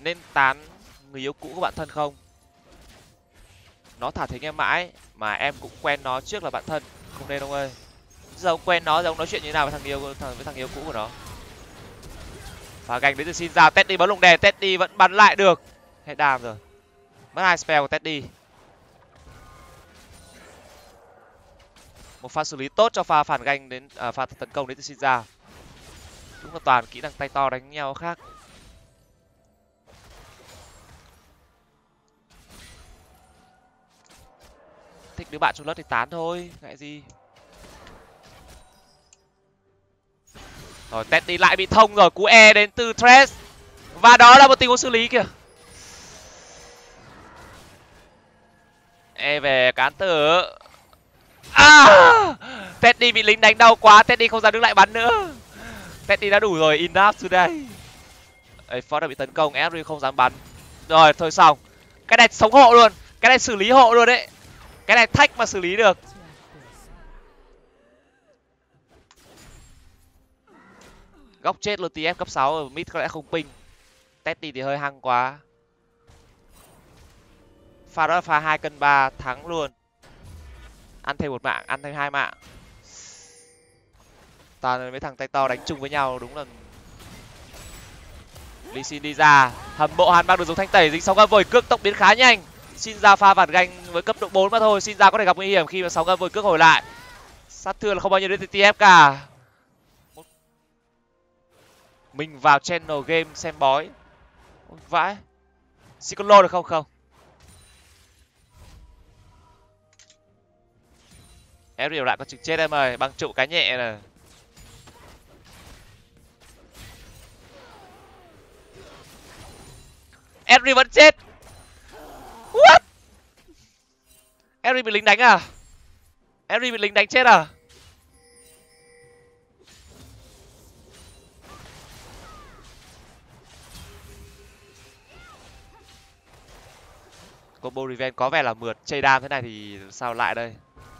nên tán người yêu cũ của bạn thân không? Nó thả thính em mãi mà em cũng quen nó trước là bạn thân, không nên ông ơi. Giờ ông quen nó, giờ ông nói chuyện như thế nào với thằng yêu cũ của nó? Và gành đến từ xin ra, Teddy bấm lồng đèn, Teddy vẫn bắn lại được. Hết đam rồi. Mất 2 spell của Teddy. Một pha xử lý tốt cho pha phản ganh đến pha tấn công đến từ xin ra. Đúng là toàn kỹ năng tay to đánh nhau khác. Thích đứa bạn trong lớp thì tán thôi, ngại gì. Rồi Teddy lại bị thông rồi, cú E đến từ Thresh. Và đó là một tình huống xử lý kìa. E về cán tử. Teddy bị lính đánh đau quá, Teddy không dám đứng lại bắn nữa. Teddy đã đủ rồi, enough today. Ấy, Ford đã bị tấn công, Ezreal không dám bắn. Rồi, thôi xong. Cái này sống hộ luôn, cái này xử lý hộ luôn đấy. Cái này thách mà xử lý được. Góc chết luôn, TF cấp 6 ở mid có lẽ không ping. Teddy thì hơi hăng quá. Pha đó là pha 2 cân 3 thắng luôn. Ăn thêm một mạng, ăn thêm 2 mạng. Toàn mấy thằng tay to đánh chung với nhau, đúng là Lee Sin đi ra, hầm bộ Hàn Băng được dùng thanh tẩy, dính sóng găm vội cước, tốc biến khá nhanh. Xin ra pha phản ganh với cấp độ 4 mà thôi, Xin ra có thể gặp nguy hiểm khi mà sóng găm vội cước hồi lại. Sát thương là không bao nhiêu đến từ TF cả. Mình vào channel game xem bói. Vãi. Xin con lô được không? Không. Ezreal lại có trực chết em ơi, bằng trụ cái nhẹ này. Ezreal vẫn chết. What? Ezreal bị lính đánh à? Ezreal bị lính đánh chết à? Combo Revenge có vẻ là mượt, chây đam thế này thì sao lại đây?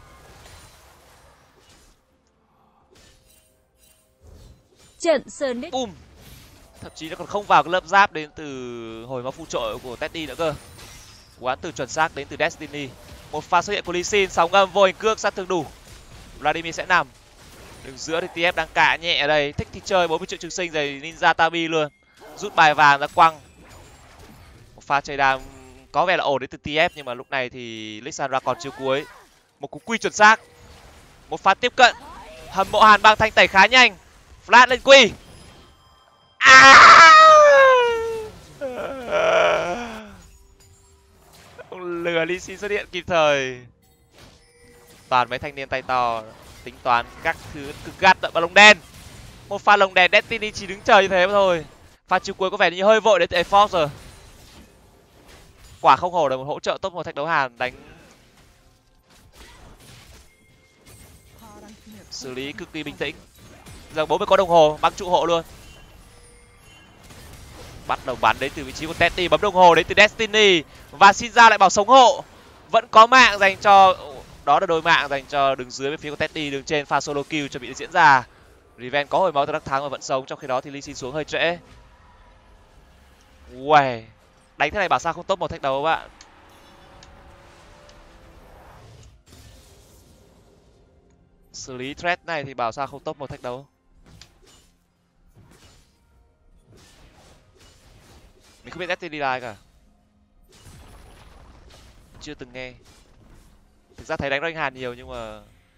Trận Sonic. Thậm chí nó còn không vào cái lớp giáp đến từ hồi máu phụ trội của Teddy nữa cơ. Cú án từ chuẩn xác đến từ Destiny. Một pha xuất hiện của Lee Sin, sóng gầm vô hình cước, sát thương đủ. Vladimir sẽ nằm. Đường giữa thì TF đang cạ nhẹ ở đây, thích thì chơi 40 triệu trường sinh rồi Ninja Tabi luôn. Rút bài vàng ra quăng. Một pha chơi đam có vẻ là ổn đến từ TF nhưng mà lúc này thì Lissandra còn chưa cuối. Một cú quy chuẩn xác. Một pha tiếp cận. Hầm mộ Hàn Băng thanh tẩy khá nhanh. Flash lên quy. Lừa Lee Sin xuất hiện kịp thời. Toàn mấy thanh niên tay to tính toán các thứ cực gắt đợi vào lồng đen. Một pha lồng đèn Destiny chỉ đứng chờ như thế mà thôi. Pha chiều cuối có vẻ như hơi vội đến từ Force rồi. Quả không hổ là một hỗ trợ top 1 thách đấu Hàn đánh xử lý cực kỳ bình tĩnh. Giờ 40 có đồng hồ băng trụ hộ luôn. Bắt đầu bắn đến từ vị trí của Teddy, bấm đồng hồ đến từ Destiny và xin ra lại bảo sống hộ. Vẫn có mạng dành cho, đó là đôi mạng dành cho đường dưới bên phía của Teddy, đường trên pha solo kill chuẩn bị diễn ra. Revenge có hồi máu từ đắc thắng và vẫn sống, trong khi đó thì Lee Sin xuống hơi trễ. Uầy, đánh thế này bảo sao không top 1 thách đấu các bạn. Xử lý threat này thì bảo sao không top 1 thách đấu. Mình không biết Destiny là ai cả. Chưa từng nghe. Thực ra thấy đánh rank Hàn nhiều nhưng mà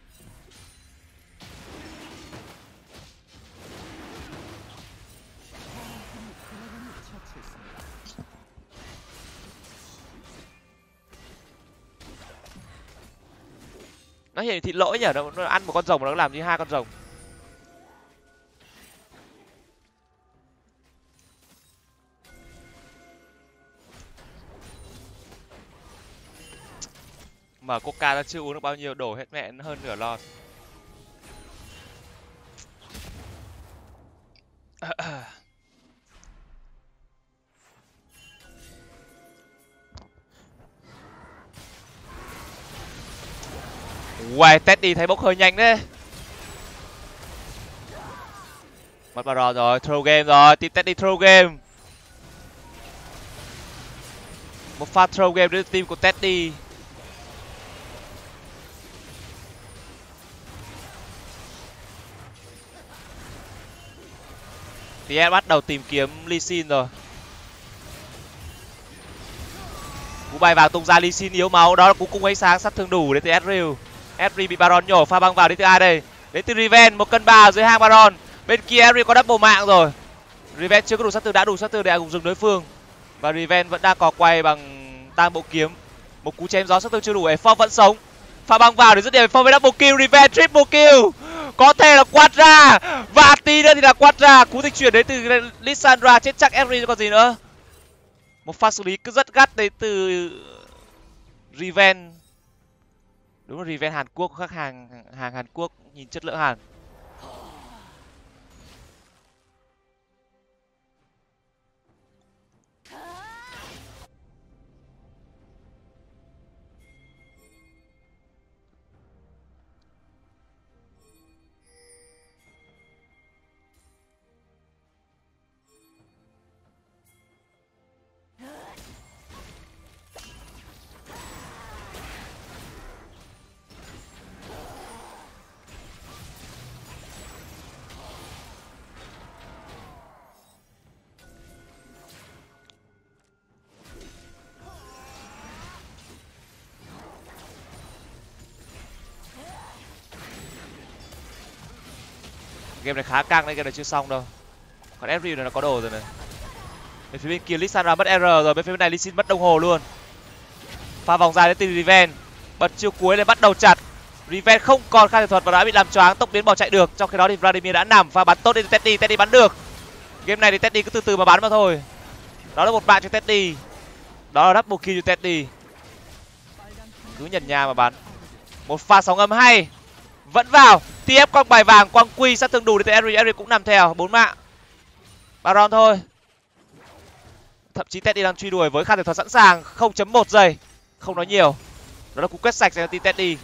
nó hiển thị lỗi nhỉ, nó ăn một con rồng nó làm như 2 con rồng. Mở coca ra chưa uống được bao nhiêu, đổ hết mẹ hơn nửa lon. Uầy, Teddy thấy bốc hơi nhanh đấy. Mất Baron rồi, throw game rồi, team Teddy throw game. Một pha throw game đến từ team của Teddy. TS bắt đầu tìm kiếm Lee Sin rồi. Cú bài vàng tung ra, Lee Sin yếu máu, đó là cú cung ánh sáng sát thương đủ đến từ Ezreal. Ezreal bị Baron nhổ, pha băng vào đến từ ai đây? Đến từ Riven, 1 cân 3 dưới hang Baron. Bên kia Ezreal có double mạng rồi. Riven chưa có đủ sát thương, đã đủ sát thương để cùng dừng đối phương. Và Riven vẫn đang cò quay bằng tam bộ kiếm. Một cú chém gió sát thương chưa đủ, Phong vẫn sống. Pha băng vào để dứt điểm Phong với double kill, Riven triple kill. Có thể là quát ra và tí nữa thì là quát ra. Cú dịch chuyển đến từ Lissandra, chết chắc Ezreal còn gì nữa. Một pha xử lý cứ rất gắt đến từ Riven. Đúng là Riven Hàn Quốc, khác hàng Hàn Quốc, nhìn chất lượng hẳn. Game này khá căng đấy, game này chưa xong đâu. Còn Ezreal này nó có đồ rồi này. Bên phía bên kia Lissandra mất R rồi, bên phía bên này Lee Sin mất đồng hồ luôn. Pha vòng dài đến từ Riven, bật chiêu cuối lên bắt đầu chặt. Riven không còn khai thuật và đã bị làm choáng, tốc biến bỏ chạy được. Trong khi đó thì Vladimir đã nằm, pha bắn tốt đến Teddy, Teddy bắn được. Game này thì Teddy cứ từ từ mà bắn mà thôi. Đó là một bạn cho Teddy. Đó là double kill cho Teddy. Cứ nhẩn nha mà bắn. Một pha sóng âm hay. Vẫn vào. TF quăng bài vàng, quăng quy sát thương đủ để tới Ezreal, Ezreal cũng nằm theo, 4 mạng. Baron thôi. Thậm chí Teddy đang truy đuổi với khả thể thuật sẵn sàng, 0.1 giây. Không nói nhiều. Đó là cú quét sạch dành cho team Teddy.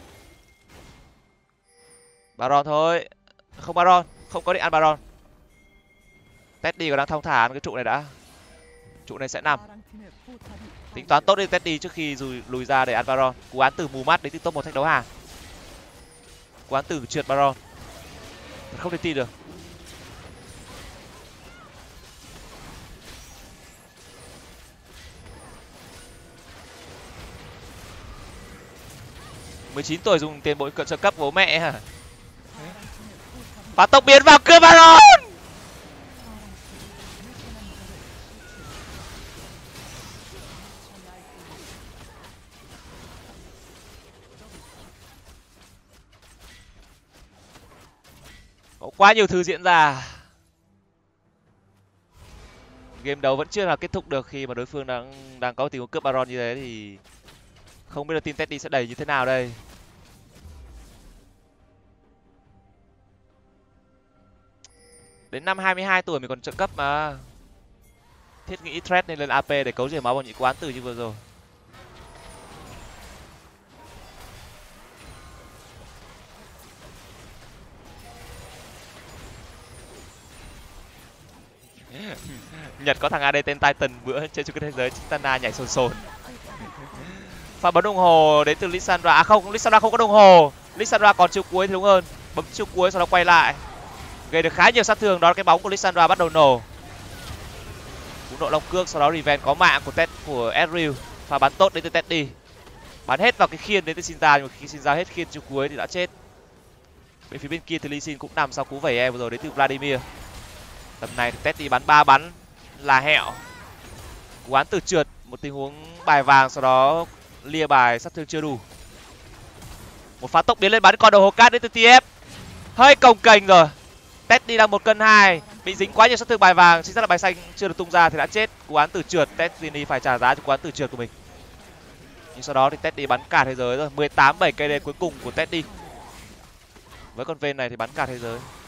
Baron thôi. Không Baron, không có định ăn Baron. Teddy còn đang thong thả ăn cái trụ này đã. Trụ này sẽ nằm. Tính toán tốt đi Teddy trước khi lùi ra để ăn Baron. Cú án từ mù mắt đến từ top 1 thách đấu hàng. Cú án từ trượt Baron. Không thể tin được. $19 tuổi dùng tiền bội cận trợ cấp bố mẹ hả? Và tốc biến vào cưa Baron. Có quá nhiều thứ diễn ra. Game đấu vẫn chưa là kết thúc được khi mà đối phương đang có tình huống cướp Baron như thế thì không biết là team Teddy sẽ đẩy như thế nào đây. Đến năm 22 tuổi mình còn trợ cấp mà. Thiết nghĩ threat nên lên AP để cấu rỉa máu vào những quán từ như vừa rồi. Nhật có thằng AD tên Titan bữa chơi chung kết thế giới Chitana nhảy sồn sồn. Pha bấm đồng hồ đến từ Lissandra. À không, Lissandra không có đồng hồ. Lissandra còn chiêu cuối thì đúng hơn. Bấm chiêu cuối sau đó quay lại. Gây được khá nhiều sát thương, đó là cái bóng của Lissandra bắt đầu nổ. Cú nộ long cước, sau đó Riven có mạng của Ezreal. Pha bắn tốt đến từ Teddy. Bắn hết vào cái khiên đến từ Shinra, nhưng mà khi Shinra hết khiên chiêu cuối thì đã chết. Bên phía bên kia thì Lee Sin cũng nằm sau cú vẩy e vừa rồi đến từ Vladimir. Tầm này thì Teddy bắn 3 bắn là hẹo. Cú án từ trượt, một tình huống bài vàng, sau đó lia bài sát thương chưa đủ. Một pha tốc biến lên bắn con đầu hồ cát đến từ TF. Hơi cồng kềnh rồi. Teddy đang 1 cân 2, bị dính quá nhiều sát thương bài vàng, chính xác là bài xanh chưa được tung ra thì đã chết. Cú án từ trượt, Teddy phải trả giá cho cú án từ trượt của mình. Nhưng sau đó thì Teddy bắn cả thế giới rồi, 18-7 KD cuối cùng của Teddy. Với con Vayne này thì bắn cả thế giới.